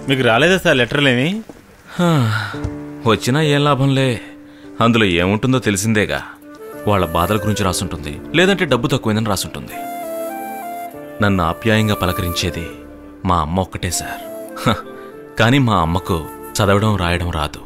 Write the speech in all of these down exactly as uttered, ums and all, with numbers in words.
మీకు రాలేదా సార్ లెటర్లేమి? వచ్చినా ఏం లాభంలే, అందులో ఏముంటుందో తెలిసిందేగా. వాళ్ళ బాధల గురించి రాసుంటుంది, లేదంటే డబ్బు తక్కువైందని రాసుంటుంది. నన్ను ఆప్యాయంగా పలకరించేది మా అమ్మ ఒక్కటే సార్. కానీ మా అమ్మకు చదవడం రాయడం రాదు.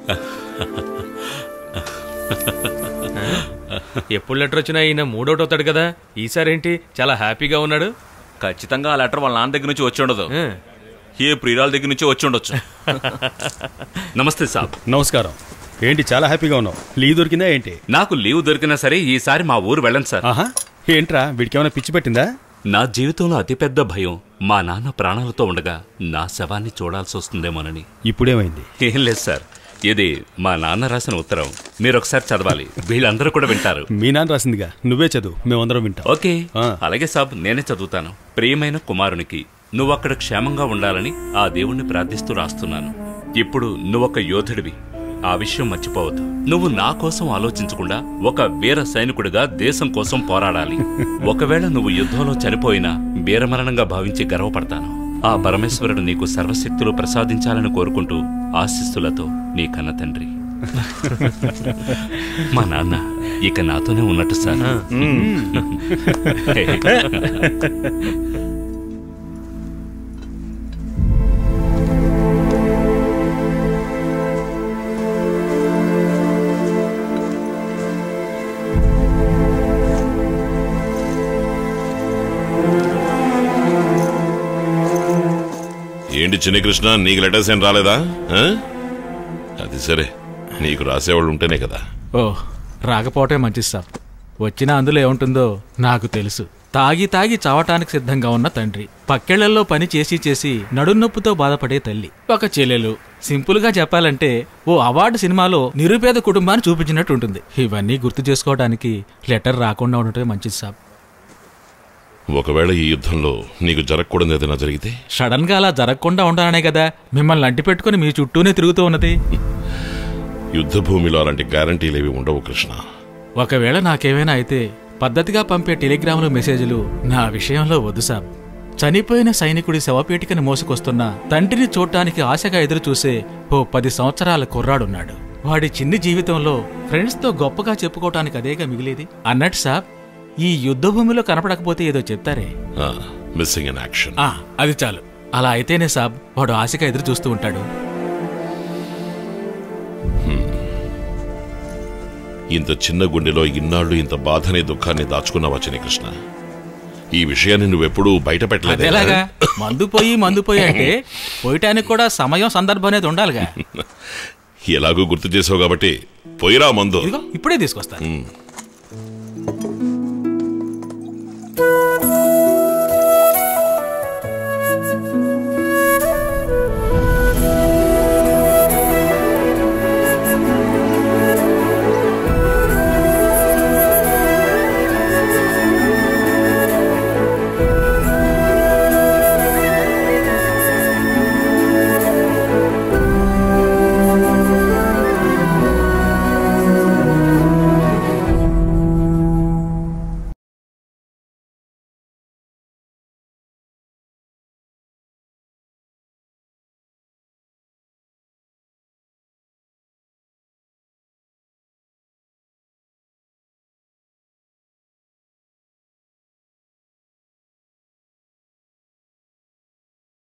ఎప్పుడు లెటర్ వచ్చినా ఈయన మూడోటి అవుతాడు కదా, ఈసారేంటి చాలా హ్యాపీగా ఉన్నాడు? ఖచ్చితంగా ఆ లెటర్ వాళ్ళ నాన్న దగ్గర నుంచి వచ్చి ఉండదు, ఏ ప్రియురాల దగ్గర నుంచి వచ్చి ఉండొచ్చు. నమస్తే సాబ్. నమస్కారం. ఏంటి చాలా హ్యాపీగా ఉన్నావు? లీవ్ దొరికిందా ఏంటి? నాకు లీవ్ దొరికినా సరే ఈసారి మా ఊరు వెళ్ళను సార్. ఆహా, ఏంట్రా వీడికేమైనా పిచ్చి పెట్టిందా? నా జీవితంలో అతిపెద్ద భయం మా నాన్న ప్రాణాలతో ఉండగా నా శవాన్ని చూడాల్సి వస్తుందేమోనని. ఇప్పుడేమైంది? ఏం లేదు సార్, ఇది మా నాన్న రాసిన ఉత్తరం, మీరు ఒకసారి చదవాలి, వీళ్ళందరూ కూడా వింటారు. మీ నాన్న రాసిందిగా, నువ్వే చదువు, మేమందరం వింటాం. ఓకే, అలాగే సాబ్, నేనే చదువుతాను. ప్రియమైన కుమారునికి, నువ్వు అక్కడ క్షేమంగా ఉండాలని ఆ దేవుణ్ణి ప్రార్థిస్తూ రాస్తున్నాను. ఇప్పుడు నువ్వొక యోధుడివి, ఆ విషయం మర్చిపోవద్దు. నువ్వు నా కోసం ఆలోచించకుండా ఒక వీర సైనికుడిగా దేశం కోసం పోరాడాలి. ఒకవేళ నువ్వు యుద్ధంలో చనిపోయినా వీరమరణంగా భావించి గర్వపడతాను. ఆ పరమేశ్వరుడు నీకు సర్వశక్తులు ప్రసాదించాలని కోరుకుంటూ ఆశీస్సులతో నీ కన్న తండ్రి. మా నాన్న ఇక నాతోనే ఉన్నట్టు సార్. ఏంటి చిన్న కృష్ణ, నీకు లెటర్స్ ఏం రాలేదా? అది సరే, నీకు రాసేవాళ్ళు ఉంటేనే కదా. ఓ, రాకపోవటం మంచిది సార్. వచ్చినా అందులో ఏముంటుందో నాకు తెలుసు. తాగి తాగి చావటానికి సిద్ధంగా ఉన్న తండ్రి, పక్కెళ్లలో పని చేసి చేసి నడున్నొప్పుతో బాధపడే తల్లి, ఒక చెల్లెలు. సింపుల్ గా చెప్పాలంటే ఓ అవార్డు సినిమాలో నిరుపేద కుటుంబాన్ని చూపించినట్టు ఉంటుంది. ఇవన్నీ గుర్తు చేసుకోవడానికి లెటర్ రాకుండా ఉండటమే మంచిది సార్. ఒకవేళ ఈ యుద్ధంలో నీకు జరగకూడదు ఏదైనా జరిగితే? సడన్ గా అలా జరగకుండా ఉండాలనే కదా మిమ్మల్ని అంటి పెట్టుకుని మీ చుట్టూనే తిరుగుతూ ఉన్నది. యుద్ధ భూమిలో అలాంటి గ్యారంటీలేవి ఉండవు కృష్ణ. ఒకవేళ నాకేమైనా అయితే పద్ధతిగా పంపే టెలిగ్రాములు మెసేజ్లు నా విషయంలో వద్దు సాబ్. చనిపోయిన సైనికుడి శవపేటికను మోసుకొస్తున్న తండ్రిని చూడటానికి ఆశగా ఎదురు చూసే ఓ పది సంవత్సరాల కుర్రాడున్నాడు. వాడి చిన్ని జీవితంలో ఫ్రెండ్స్ తో గొప్పగా చెప్పుకోవటానికి అదేగా మిగిలేది అన్నట్టు సాబ్. ఈ యుద్ధ భూమిలో కనపడకపోతే ఏదో చెప్తారే, మిస్సింగ్ ఇన్ యాక్షన్. అది చాలు. అలా అయితేనే సాబ్ వాడు ఆశగా ఎదురు చూస్తూ ఉంటాడు. ఇంత చిన్న గుండెలో ఇన్నాళ్ళు ఇంత బాధని దుఃఖాన్ని దాచుకున్నావా చిన్న కృష్ణ? ఈ విషయాన్ని నువ్వెప్పుడూ బయట పెట్టలేదు. ఎలాగా? మందు పోయి మందు పోయి అంటే పోయటానికి కూడా సమయం సందర్భం అనేది ఉండాలిగా. ఎలాగూ గుర్తు చేసావు కాబట్టి పోయిరా మందు. ఇప్పుడే తీసుకొస్తా.